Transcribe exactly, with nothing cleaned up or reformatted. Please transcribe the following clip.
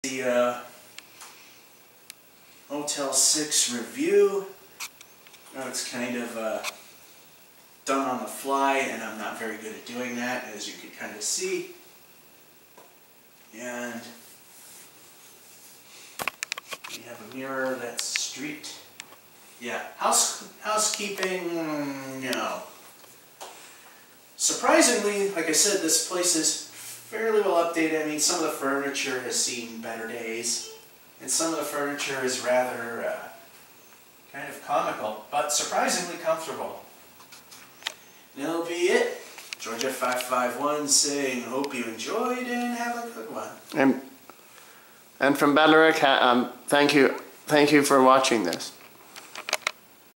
The uh, Motel six review. Now it's kind of uh, done on the fly, and I'm not very good at doing that, as you can kind of see. And we have a mirror that's street. Yeah, house housekeeping, no. Surprisingly, like I said, this place is fairly well updated. I mean, some of the furniture has seen better days, and some of the furniture is rather uh, kind of comical, but surprisingly comfortable. And that'll be it. Georgia five five one saying, hope you enjoyed and have a good one. And, and from Ballarat, um, thank you, thank you for watching this.